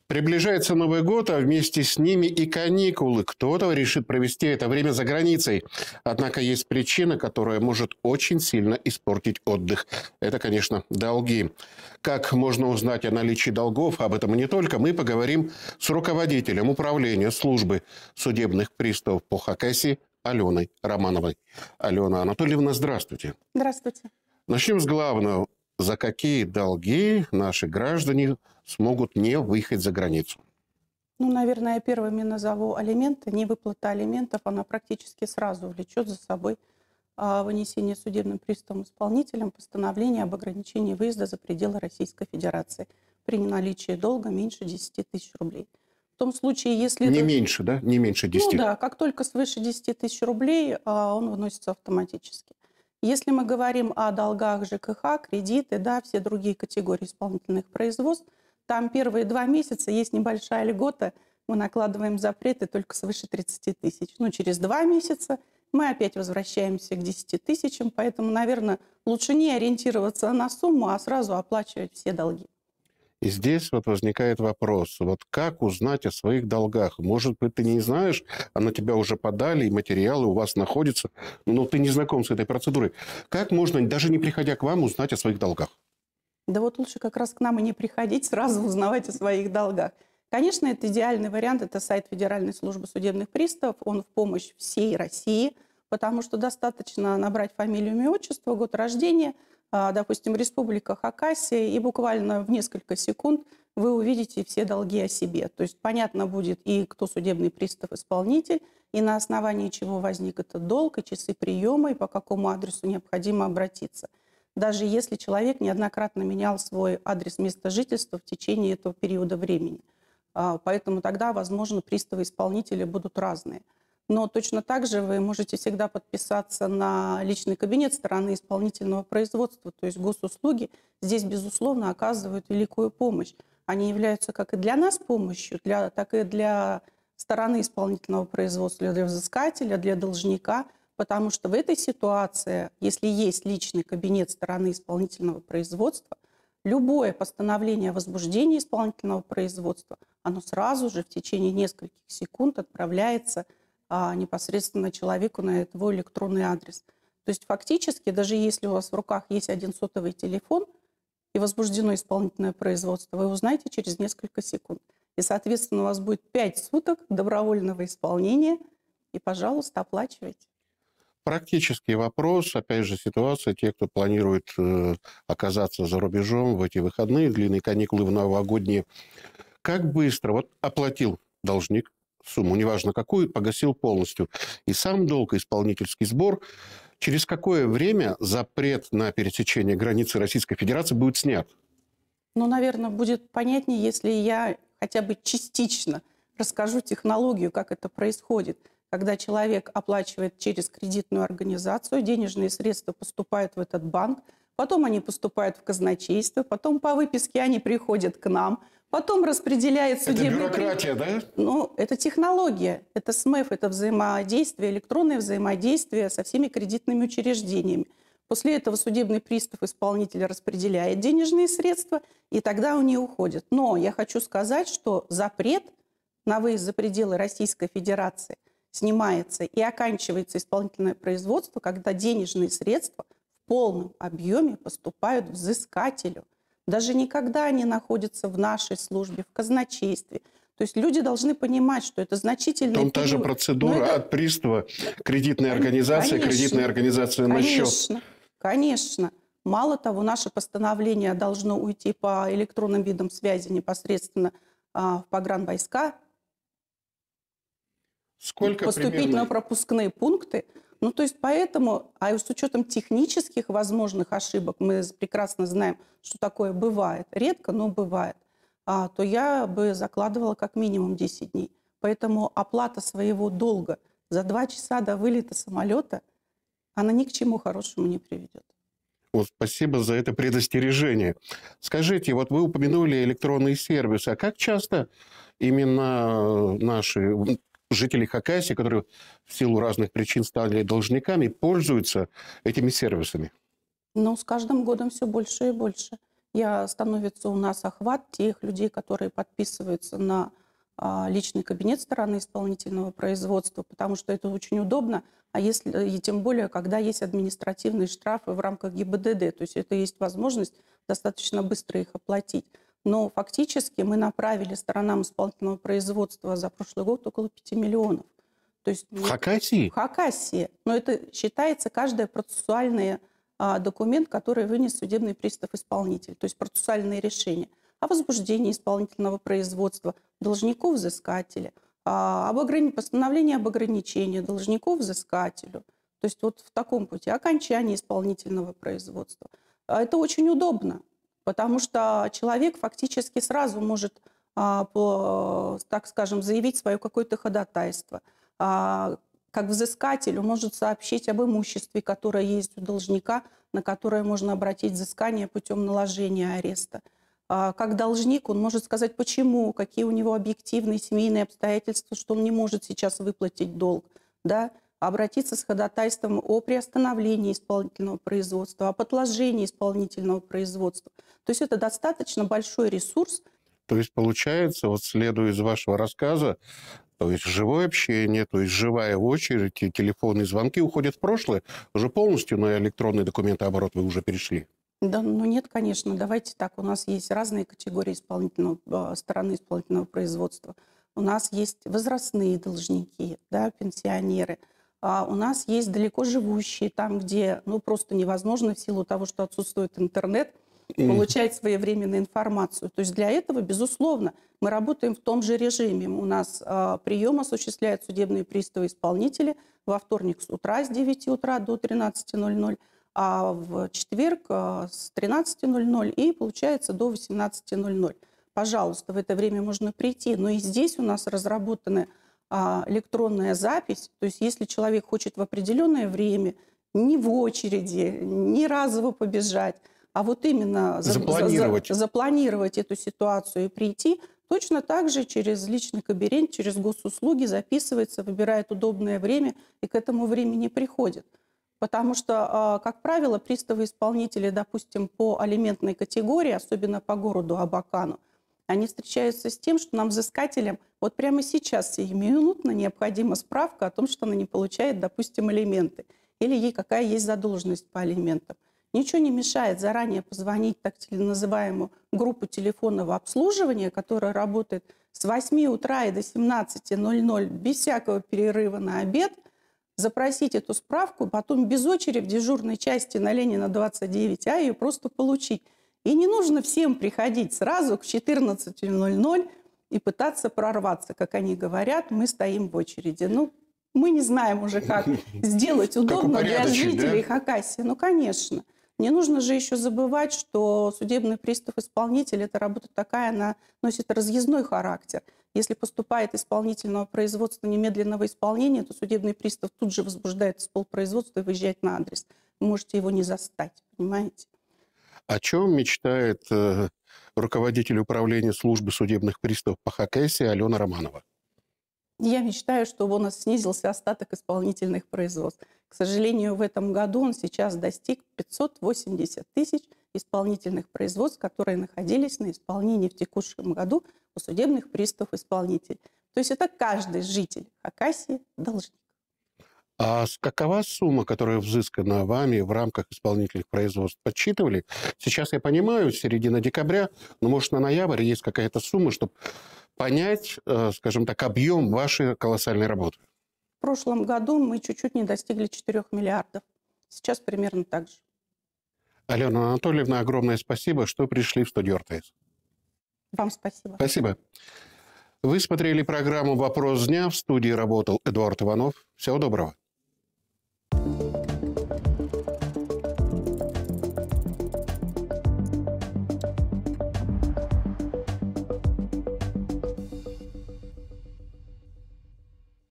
Приближается Новый год, а вместе с ними и каникулы. Кто-то решит провести это время за границей. Однако есть причина, которая может очень сильно испортить отдых. Это, конечно, долги. Как можно узнать о наличии долгов, об этом и не только, мы поговорим с руководителем управления службы судебных приставов по Хакасии Аленой Романовой. Алена Анатольевна, здравствуйте. Здравствуйте. Начнем с главного. За какие долги наши граждане смогут не выехать за границу? Ну, наверное, я первыми назову алименты. Невыплата алиментов, она практически сразу влечет за собой вынесение судебным приставом-исполнителем постановления об ограничении выезда за пределы Российской Федерации при наличии долга меньше 10 тысяч рублей. В том случае, если... Не меньше, да? Не меньше 10? Ну да, как только свыше 10 тысяч рублей, он выносится автоматически. Если мы говорим о долгах ЖКХ, кредиты, да, все другие категории исполнительных производств, там первые 2 месяца есть небольшая льгота, мы накладываем запреты только свыше 30 тысяч. Но через 2 месяца мы опять возвращаемся к 10 тысячам, поэтому, наверное, лучше не ориентироваться на сумму, а сразу оплачивать все долги. И здесь вот возникает вопрос, вот как узнать о своих долгах? Может быть, ты не знаешь, а на тебя уже подали, и материалы у вас находятся, но ты не знаком с этой процедурой. Как можно, даже не приходя к вам, узнать о своих долгах? Да вот лучше как раз к нам и не приходить, сразу узнавать о своих долгах. Конечно, это идеальный вариант, это сайт Федеральной службы судебных приставов, он в помощь всей России, потому что достаточно набрать фамилию, имя, отчество, год рождения, допустим, Республика Хакасия, и буквально в несколько секунд вы увидите все долги о себе. То есть понятно будет и кто судебный пристав-исполнитель, и на основании чего возник этот долг, и часы приема, и по какому адресу необходимо обратиться. Даже если человек неоднократно менял свой адрес места жительства в течение этого периода времени. Поэтому тогда, возможно, приставы-исполнители будут разные. Но точно так же вы можете всегда подписаться на личный кабинет стороны исполнительного производства, то есть госуслуги здесь, безусловно, оказывают великую помощь. Они являются как и для нас помощью, так и для стороны исполнительного производства, для взыскателя, для должника, потому что в этой ситуации, если есть личный кабинет стороны исполнительного производства, любое постановление о возбуждении исполнительного производства, оно сразу же в течение нескольких секунд отправляется непосредственно человеку на его электронный адрес. То есть фактически, даже если у вас в руках есть один сотовый телефон и возбуждено исполнительное производство, вы узнаете через несколько секунд. И, соответственно, у вас будет 5 суток добровольного исполнения, и, пожалуйста, оплачивайте. Практический вопрос, опять же, ситуация, те, кто планирует оказаться за рубежом в эти выходные, длинные каникулы в новогодние, как быстро, вот оплатил должник сумму, неважно какую, погасил полностью, и сам долг, и исполнительский сбор, через какое время запрет на пересечение границы Российской Федерации будет снят? Ну, наверное, будет понятнее, если я хотя бы частично расскажу технологию, как это происходит. Когда человек оплачивает через кредитную организацию, денежные средства поступают в этот банк, потом они поступают в казначейство, потом по выписке они приходят к нам, потом распределяет судебный... Это бюрократия, да? Ну, это технология, это СМЭФ, это взаимодействие, электронное взаимодействие со всеми кредитными учреждениями. После этого судебный пристав-исполнитель распределяет денежные средства, и тогда они уходят. Но я хочу сказать, что запрет на выезд за пределы Российской Федерации снимается и оканчивается исполнительное производство, когда денежные средства в полном объеме поступают взыскателю. Даже никогда они находятся в нашей службе, в казначействе. То есть люди должны понимать, что это значительный период. Там та же процедура от пристава, кредитная организация, кредитная организация на счет. Конечно. Мало того, наше постановление должно уйти по электронным видам связи непосредственно в погранвойска, поступить на пропускные пункты. Ну, то есть поэтому, а с учетом технических возможных ошибок, мы прекрасно знаем, что такое бывает, редко, но бывает, то я бы закладывала как минимум 10 дней. Поэтому оплата своего долга за 2 часа до вылета самолета, она ни к чему хорошему не приведет. Вот, спасибо за это предостережение. Скажите, вот вы упомянули электронные сервисы, а как часто именно наши... жители Хакасии, которые в силу разных причин стали должниками, пользуются этими сервисами? Ну, с каждым годом все больше и больше. становится у нас охват тех людей, которые подписываются на личный кабинет стороны исполнительного производства, потому что это очень удобно, и тем более, когда есть административные штрафы в рамках ГИБДД, то есть это есть возможность достаточно быстро их оплатить. Но фактически мы направили сторонам исполнительного производства за прошлый год около 5 миллионов. То есть, в Хакасии? В Хакасии. Но это считается каждый процессуальный документ, который вынес судебный пристав-исполнитель, то есть процессуальные решения о возбуждении исполнительного производства, должнику-взыскателя, постановление об ограничении должнику-взыскателю. То есть вот в таком пути окончание исполнительного производства. Это очень удобно, потому что человек фактически сразу может, так скажем, заявить свое какое-то ходатайство. Как взыскатель он может сообщить об имуществе, которое есть у должника, на которое можно обратить взыскание путем наложения ареста. Как должник он может сказать, почему, какие у него объективные семейные обстоятельства, что он не может сейчас выплатить долг, да? Обратиться с ходатайством о приостановлении исполнительного производства, об отложении исполнительного производства. То есть это достаточно большой ресурс. То есть получается, вот следуя из вашего рассказа, то есть живое общение, то есть живая очередь, и телефонные звонки уходят в прошлое, уже полностью на электронный документооборот вы уже перешли? Да, ну нет, конечно. Давайте так. У нас есть разные категории стороны исполнительного производства. У нас есть возрастные должники, да, пенсионеры. У нас есть далеко живущие, там, где просто невозможно в силу того, что отсутствует интернет, получать своевременную информацию. То есть для этого, безусловно, мы работаем в том же режиме. У нас прием осуществляют судебные приставы-исполнители во вторник с утра с 9 утра до 13:00, а в четверг с 13:00 и, получается, до 18:00. Пожалуйста, в это время можно прийти. Но и здесь у нас разработана электронная запись. То есть если человек хочет в определенное время не в очереди, не разово побежать, а вот именно запланировать эту ситуацию и прийти, точно так же через личный кабинет, через госуслуги записывается, выбирает удобное время и к этому времени приходит. Потому что, как правило, приставы-исполнители, допустим, по алиментной категории, особенно по городу Абакану, они встречаются с тем, что нам, взыскателям, вот прямо сейчас сиюминутно необходима справка о том, что она не получает, допустим, алименты, или ей какая есть задолженность по алиментам. Ничего не мешает заранее позвонить так называемую группу телефонного обслуживания, которая работает с 8 утра и до 17:00 без всякого перерыва на обед, запросить эту справку, потом без очереди в дежурной части на Ленина 29А ее просто получить. И не нужно всем приходить сразу к 14:00 и пытаться прорваться. Как они говорят, мы стоим в очереди. Мы не знаем уже, как сделать удобно для жителей Хакасии. Конечно. Не нужно же еще забывать, что судебный пристав-исполнитель, эта работа такая, она носит разъездной характер. Если поступает исполнительного производства немедленного исполнения, то судебный пристав тут же возбуждает исполпроизводство и выезжает на адрес. Вы можете его не застать, понимаете? О чем мечтает руководитель управления службы судебных приставов по Хакасии Алена Романова? Я мечтаю, чтобы у нас снизился остаток исполнительных производств. К сожалению, в этом году он сейчас достиг 580 тысяч исполнительных производств, которые находились на исполнении в текущем году у судебных приставов-исполнителей. То есть это каждый житель Хакасии должник. А какова сумма, которая взыскана вами в рамках исполнительных производств? Подсчитывали? Сейчас я понимаю, середина декабря, но может на ноябрь есть какая-то сумма, чтобы понять, скажем так, объем вашей колоссальной работы. В прошлом году мы чуть-чуть не достигли 4 миллиардов. Сейчас примерно так же. Алена Анатольевна, огромное спасибо, что пришли в студию РТС. Вам спасибо. Спасибо. Вы смотрели программу «Вопрос дня». В студии работал Эдуард Иванов. Всего доброго.